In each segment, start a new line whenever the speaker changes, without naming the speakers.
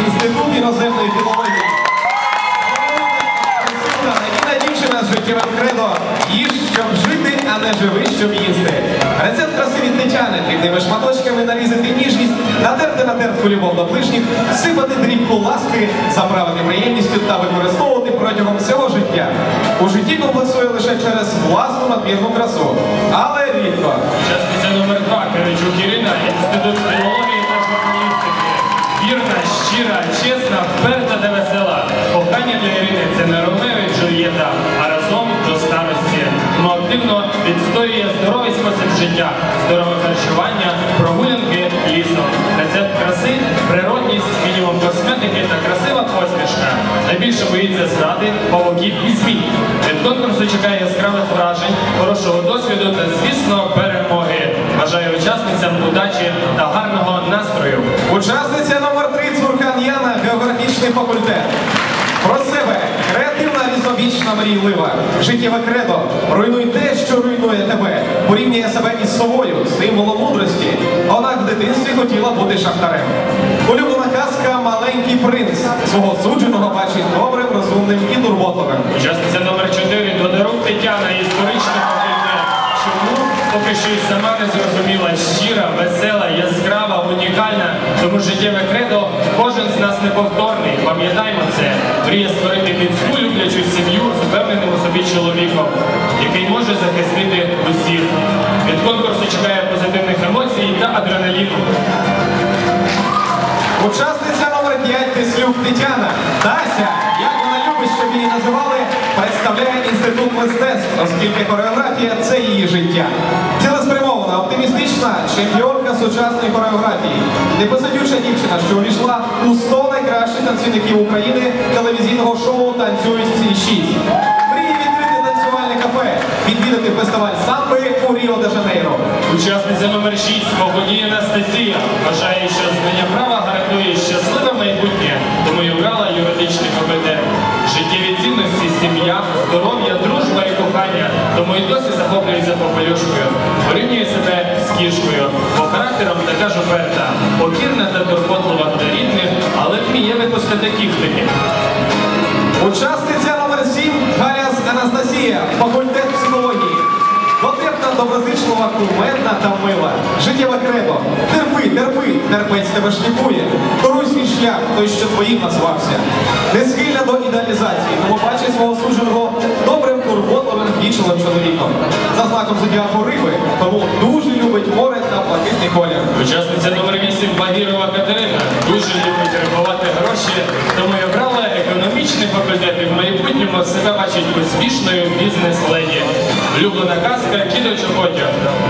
Інститут іноземної філології. Надійна дівчина з життєвим кредо. Їж, щоб жити, а не живи, щоб їсти. Рецепт краси від Тетяни. Дрібними шматочками нарізати ніжність, натерти на тертку любов до ближніх, сипати дрібку ласки, заправити приємністю та використовувати протягом всього життя. У житті комплексує лише через власну надмірну красу. Але рідко.
Учасниця номер 2. Киричук Ірина, Інститут філології та журналістики. Вірна, щира, чесна, вперта та весела. Кохання для Ірини – це не Ромео і Джульєта, а разом до старості. Воно активно відстоює здоровий спосіб життя, здорове харчування, прогулянки лісом. Рецепт краси, природність, мінімум косметики та красива посмішка. Найбільше боїться зради, павуків і змій. Від конкурсу чекає яскравих вражень, хорошого досвіду та, звісно, перемоги. Бажаю учасницям удачі та гарного настрою.
Учасниця номер 3 Цуркан Яна, географічний факультет. Про себе. Креативна, різнобічна, мрійлива. Життєве кредо. Руйнуй те, що руйнує тебе. Порівнює себе із совою, символом мудрості. Вона в дитинстві хотіла бути шахтарем. Улюблена казка «Маленький принц». Свого судженого бачить добрим, розумним і турботливим.
Учасниця номер 4 Тодорук Тетяна, історичний факультет. Чому? Поки що й сама не зрозуміла. Щира, весела, яскрава, унікальна. Тому життєве кредо кожен з нас неповторний. Пам'ятаймо це. Мріє створити міцну, люблячу сім'ю з впевненим у собі чоловіком, який може захистити усіх. Від конкурсу чекає позитивних емоцій та адреналіну.
Учасниця номер 5 Тислюк Тетяна. Тася, як вона любить, щоб її називали, представляє Інститут мистецтв, оскільки хореографія – це її життя. Цілеспрямована, оптимістична, чемпіонка сучасної хореографії. Непосидюча дівчина, що увійшла у 100 найкращих танцівників України телевізійного шоу «Танцюють всі 6». Мріє відкрити танцювальне кафе, відвідати фестиваль самби у Ріо-де-Жанейро.
Учасниця номер 6 Погодія Анастасія. Вважає, що знання права гарантує щасливе майбутнє, тому й обрала юридичний факультет. Життєві цінності, сім'я, здоров'я, дружба і кохання, тому й досі захоплюється попелюшкою. Порівнює себе з кішкою, бо характером така ж уперта, покірна та турботлива до рідних, але вміє випускати кіхтики.
Учасниця номер 7 Галяс Анастасія, факультет психології. Дотепна, доброзичлива, кумедна та мила. Життєве кредо. Терпи, терпи, терпець тебе шліфує. Торуй свій шлях, той, що твоїм назвався. Не схильна до ідеалізації, тому бачить свого судженого добрим, турботливим, вічливим чоловіком. За знаком зодіаку риби, тому дуже любить море та блакитний колір.
Учасниця номер 8 Багірова Катерина. Дуже любить рахувати гроші, тому й обрала економічний факультет і в майбутньому себе бачить успішною бізнес-леді. Улюблена казка «Кіт у чоботі».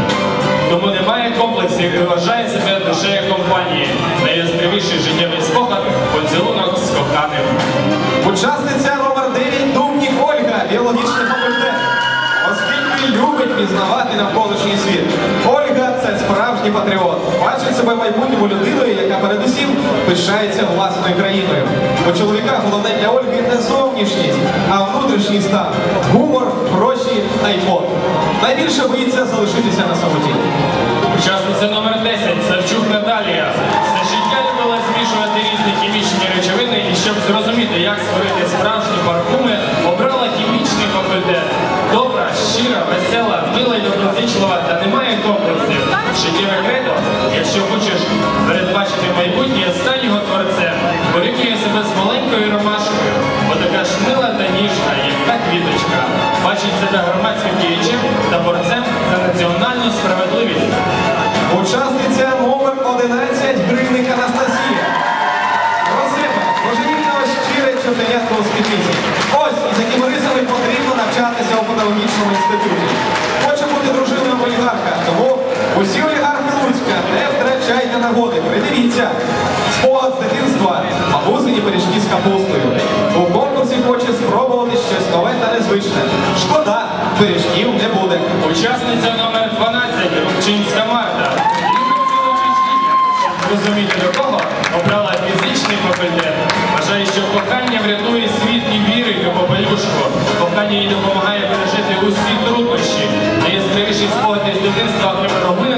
Тому немає комплексів і вважає себе душею компанії. Найяскравіший життєвий спогад – поцілунок з коханим.
Учасниця номер 9 Думнік Ольга, біологічний факультет. Оскільки любить пізнавати навколишній світ. Ольга – це справжній патріот. Бачить себе майбутньому людиною, яка передусім пишається власною країною. У чоловіках головне для Ольги не зовнішність, а внутрішній стан. Гумор, гроші, айфон. Найбільше боїться залишитися на самоті.
Учасниця номер 10 Савчук Наталія. Все життя любила змішувати різні хімічні речовини і щоб зрозуміти, як створити справжні парфуми, обрала хімічний факультет. Добра, щира, весела, мила й доброзичлива та немає комплексів. Життєве кредо, якщо хочеш передбачити майбутнє, стань його творцем. Порівнює себе з маленькою ромашкою, бо така ж мила та ніжна, як та квіточка. Бачить себе громадським діячем та борцем за національну справедливість.
Учасниця номер 11 Гринник Анастасія. Про себе, божевільного щире чотирятко у світлиці. Ось із якими рисами потрібно навчатися у педагогічному інституті. Хоче бути дружиною олігарха, тому усі олігархи Луцька, не втрачайте нагоди, придивіться. Спогад з дитинства, бабусині пиріжки з капустою. У конкурсі хоче спробувати щось нове та незвичне. Шкода, пиріжків не буде.
Учасниця номер 12 Рубчинська Марта. Любить цілочищення. Щоб зрозуміти до кого, обрала фізичний факультет. Вважає, що кохання врятує світ і вірить у попелюшку. Кохання їй допомагає пережити усі труднощі. Найяскравіший спогад із дитинства, окрім прогулянка,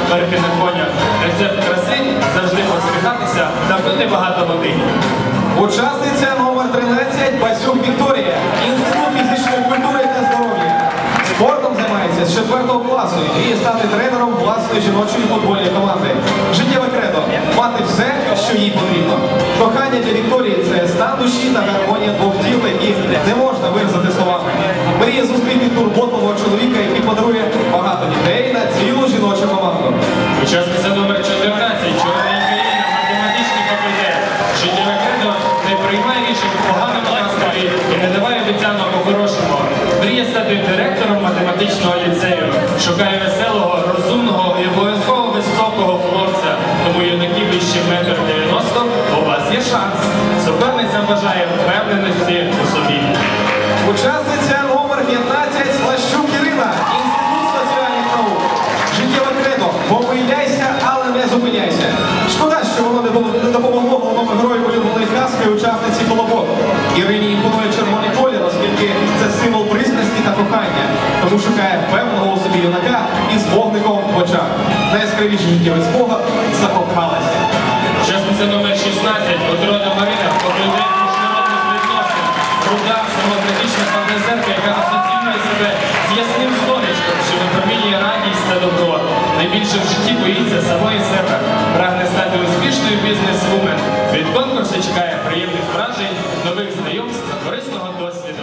верхи на конях. Рецепт краси – завжди посміхатися та пити багато води.
Учасниця номер 13 Басюк Вікторія. Інститут фізичної культури та здоров'я. Спортом займається з 4 класу і мріє стати тренером власної жіночої футбольної команди. Життєве кредо – мати все, що їй потрібно. Кохання для Вікторії – це стан душі та гармонія двох тіл, які не можна виразити словами. Мріє зустріти турботливого чоловіка, який подарує багато дітей на цілу жіночу команду.
Учасниця номер 14 Чорненька Ірина, математичний факультет. Життєве кредо не приймає рішень у поганому настрої і не даває обіцянок по-хорошому. Мріє стати директором математичного ліцею. Шукає веселого, розумного і обов'язково високого хлопця. Тому юнаки вище 1,90 м, у вас є шанс. Суперницям бажає впевненості у собі.
Учасниця номер 15 Слащук Ірина, Інститут соціальних наук. Життєве кредо – помиляйся, але не зупиняйся. Шкода, що воно не допомогло головному герою улюбленої казки учасниці «Колобок». Ірині імпонує червоний колір, оскільки це символ пристрасті та кохання. Тому шукає певного у собі юнака із вогником в очах. Найяскравіший життєвий спогад – закохалася.
Учасниця номер 16 Отрода Марина, факультет міжнародних відносин. Руда, самокритична фантазерка, яка асоціює себе з ясним сонечком, що випромінює радість та добро. Найбільше в житті боїться самої себе. Прагне стати успішною бізнес-вумен. Від конкурсу чекає приємних вражень, нових знайомств та корисного досвіду.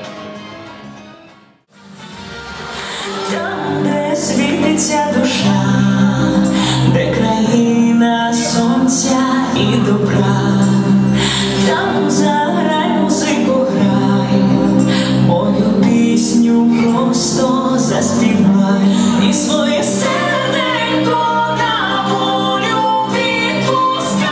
Там, де світиться душа, де країна сонця і добра, там заграй музику, грай, мою пісню просто заспівай і своє серденько на волю відпускай.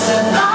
все так.